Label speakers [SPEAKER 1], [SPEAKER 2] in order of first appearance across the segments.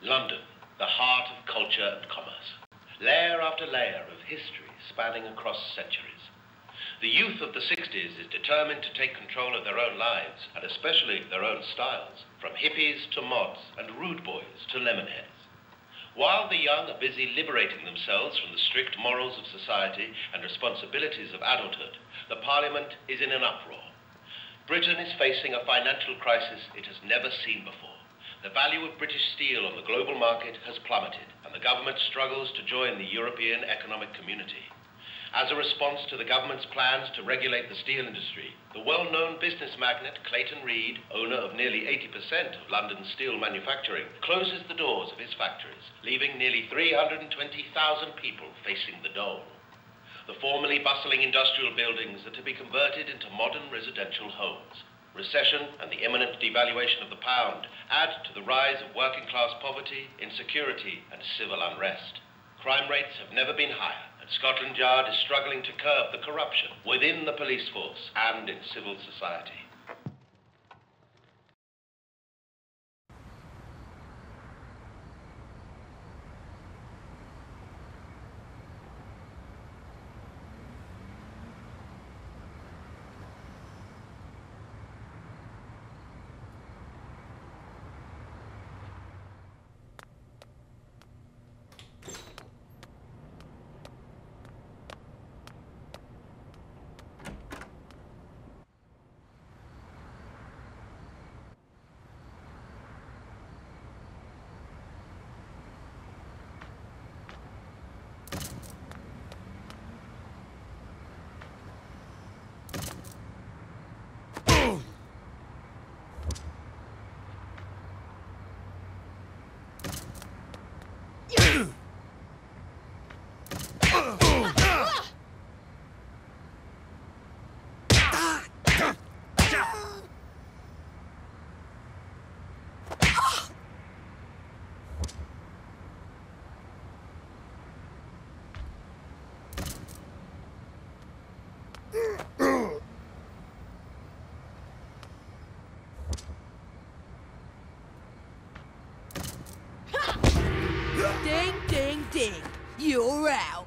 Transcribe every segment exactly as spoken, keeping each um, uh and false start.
[SPEAKER 1] London, the heart of culture and commerce. Layer after layer of history spanning across centuries. The youth of the sixties is determined to take control of their own lives, and especially their own styles, from hippies to mods and rude boys to lemonheads. While the young are busy liberating themselves from the strict morals of society and responsibilities of adulthood, the Parliament is in an uproar. Britain is facing a financial crisis it has never seen before. The value of British steel on the global market has plummeted, and the government struggles to join the European Economic Community. As a response to the government's plans to regulate the steel industry, the well-known business magnate Clayton Reed, owner of nearly eighty percent of London's steel manufacturing, closes the doors of his factories, leaving nearly three hundred twenty thousand people facing the dole. The formerly bustling industrial buildings are to be converted into modern residential homes. Recession and the imminent devaluation of the pound add to the rise of working-class poverty, insecurity, and civil unrest. Crime rates have never been higher, and Scotland Yard is struggling to curb the corruption within the police force and in civil society.
[SPEAKER 2] Ding, ding, ding. You're out.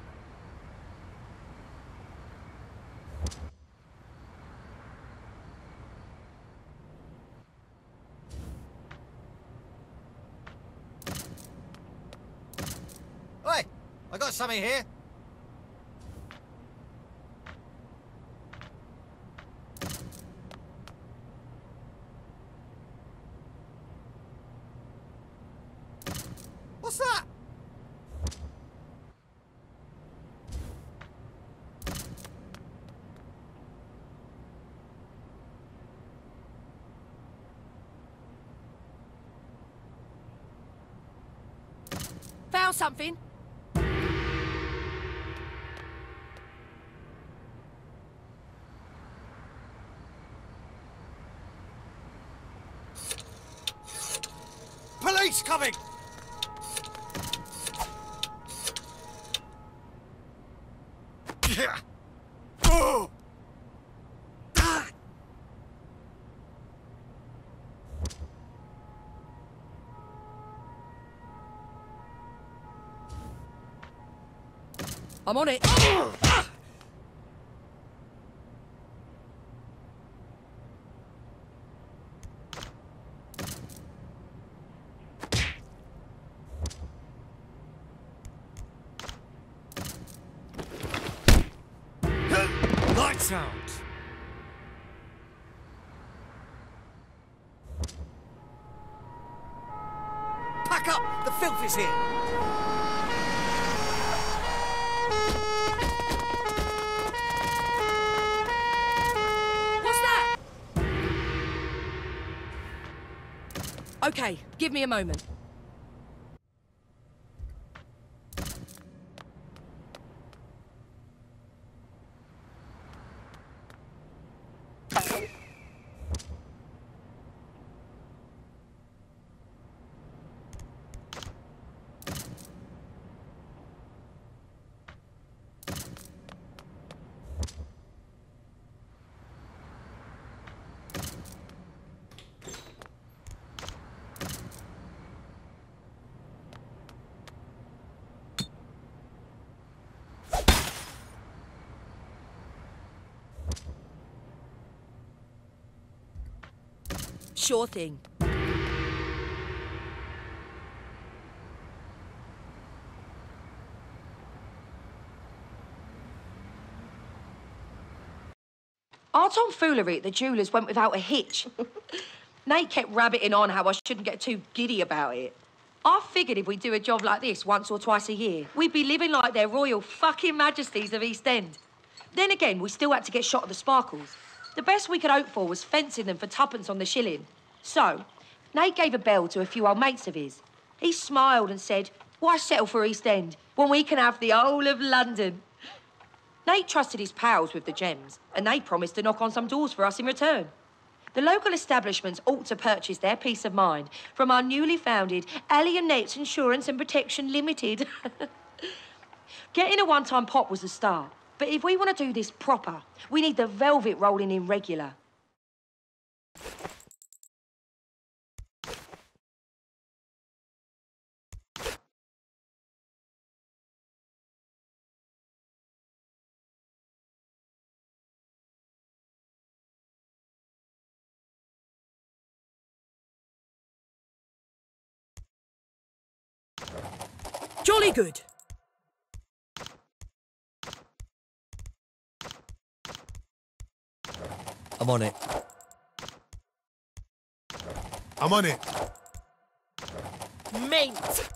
[SPEAKER 3] Hey, I got something here. What's that?
[SPEAKER 2] Found something.
[SPEAKER 3] Police coming! Oh!
[SPEAKER 2] I'm on it.
[SPEAKER 3] Lights out! Pack up! The filth is here!
[SPEAKER 2] What's that? Okay, give me a moment. Sure thing.
[SPEAKER 4] Our tomfoolery at the jewellers went without a hitch. Nate kept rabbiting on how I shouldn't get too giddy about it. I figured if we do a job like this once or twice a year, we'd be living like their royal fucking majesties of East End. Then again, we still had to get shot of the sparkles. The best we could hope for was fencing them for tuppence on the shilling. So, Nate gave a bell to a few old mates of his. He smiled and said, why settle for East End when we can have the whole of London? Nate trusted his pals with the gems, and they promised to knock on some doors for us in return. The local establishments ought to purchase their peace of mind from our newly founded Ali and Nate's Insurance and Protection Limited. Getting a one-time pop was the start, but if we want to do this proper, we need the velvet rolling in regular.
[SPEAKER 2] Jolly good.
[SPEAKER 3] I'm on it. I'm on it.
[SPEAKER 2] Mint.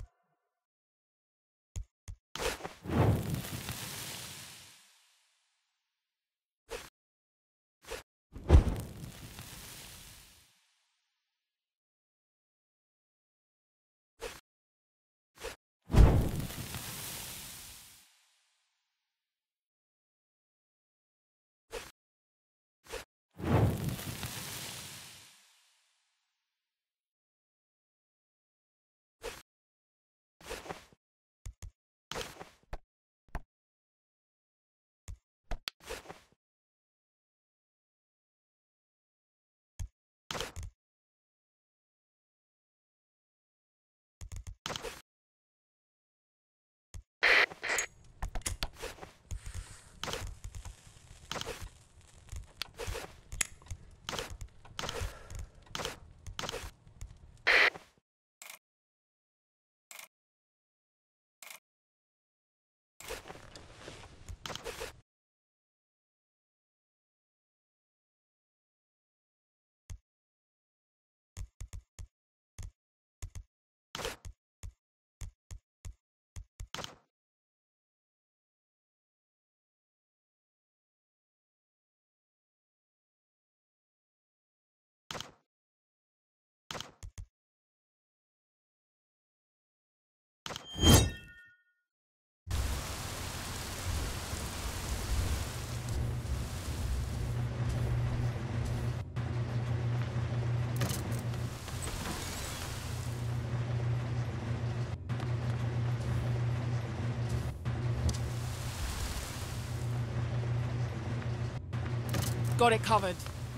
[SPEAKER 2] Got it covered.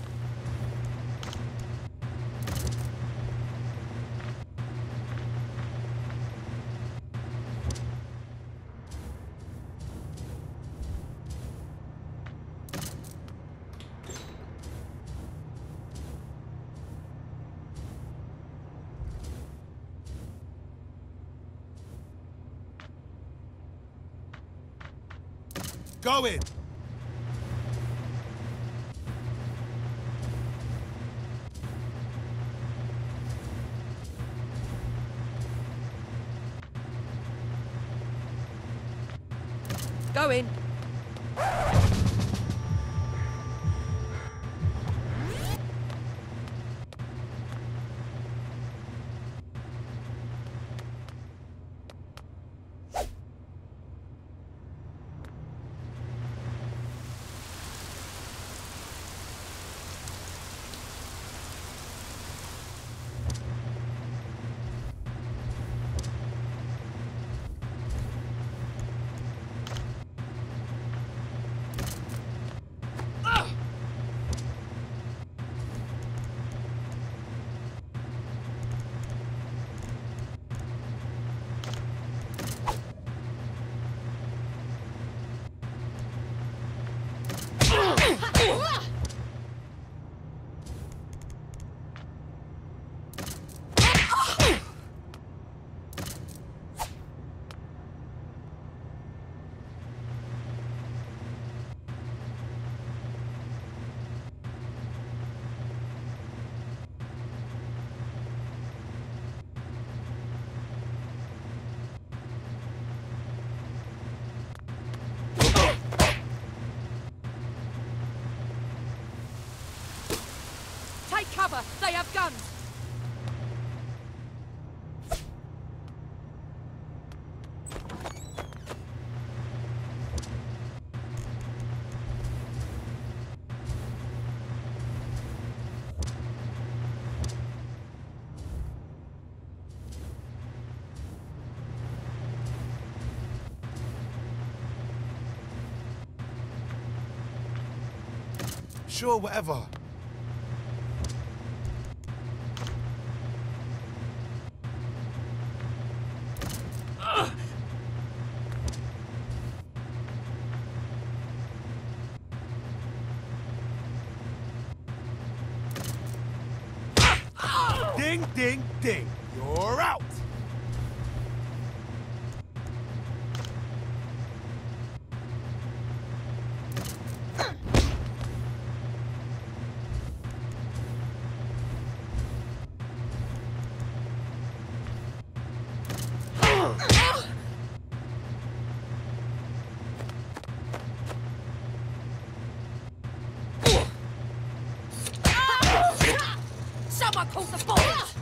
[SPEAKER 3] Go in.
[SPEAKER 2] Go in. cover! They have guns!
[SPEAKER 3] Sure, whatever. Ding, ding, ding. You're out.
[SPEAKER 2] Someone called the boys!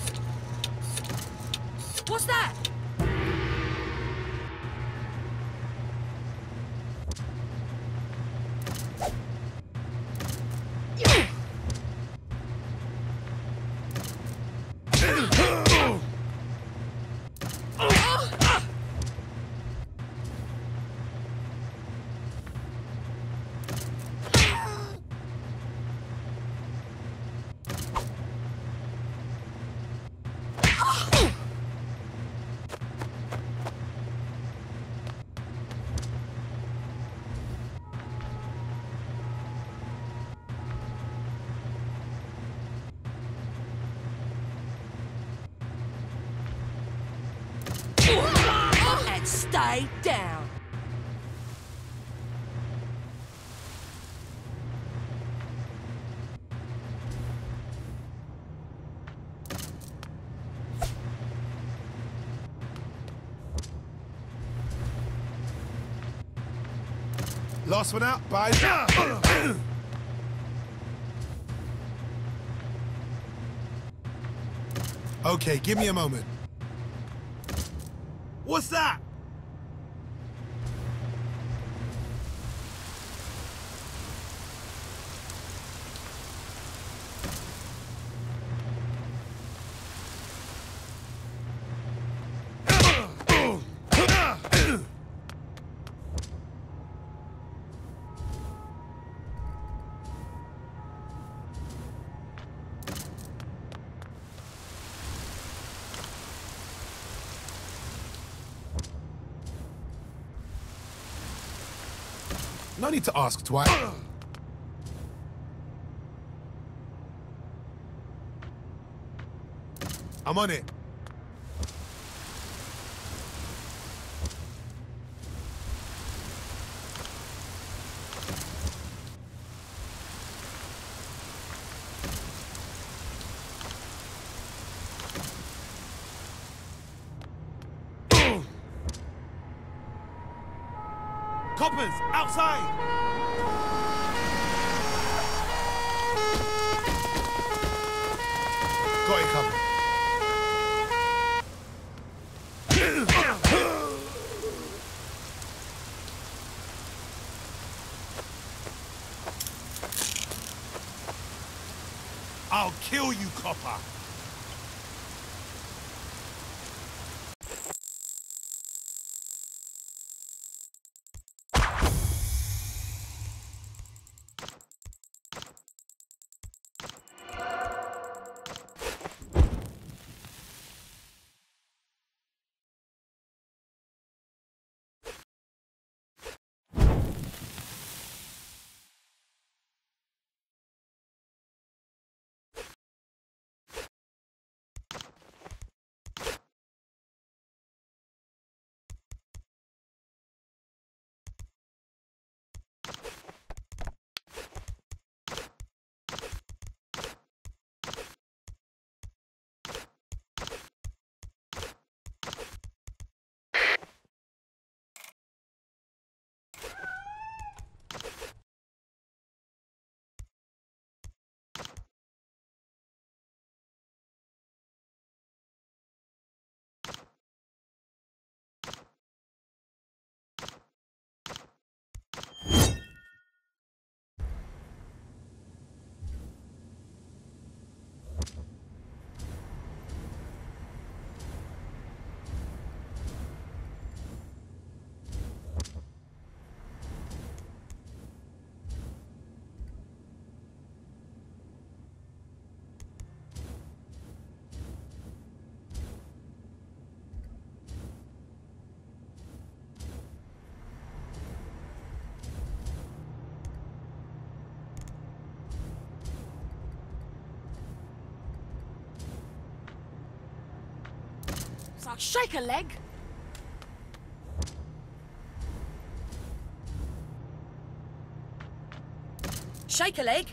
[SPEAKER 2] What's that? And stay down.
[SPEAKER 3] Last one out, bye. Okay, give me a moment. What's that? No need to ask twice. I'm on it. Coppers, outside! Got it covered. I'll kill you, copper.
[SPEAKER 2] So shake a leg. Shake a leg.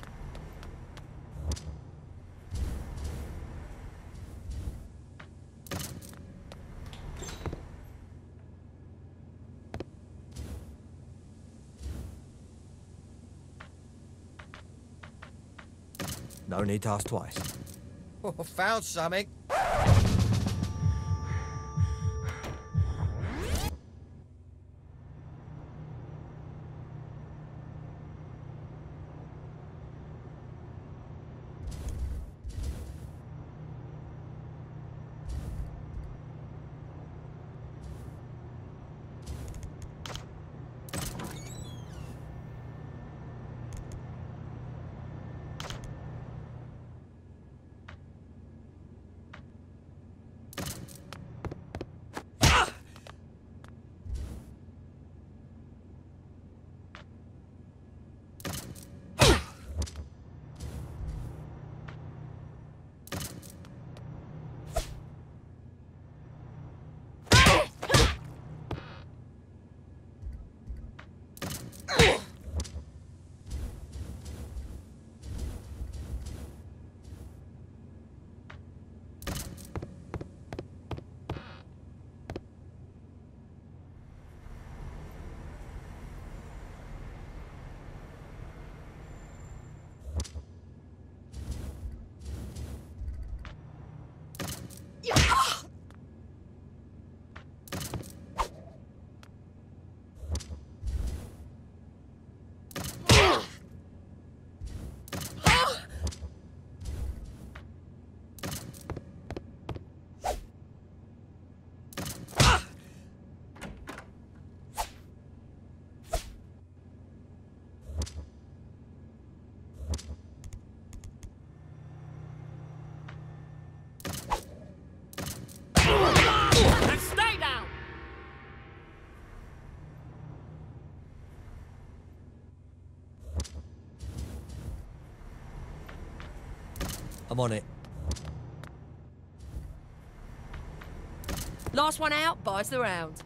[SPEAKER 5] No need to ask twice.
[SPEAKER 6] Oh, found something.
[SPEAKER 2] And stay down.
[SPEAKER 5] I'm on it.
[SPEAKER 2] Last one out buys the round.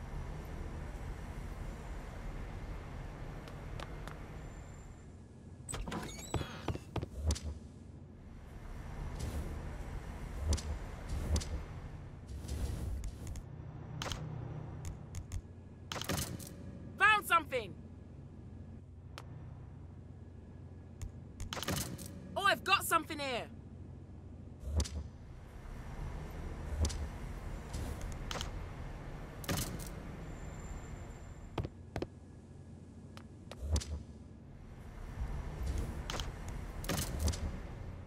[SPEAKER 2] Found something. Oh, I've got something here.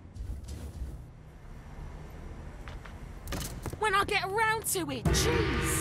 [SPEAKER 2] When I get around to it, jeez.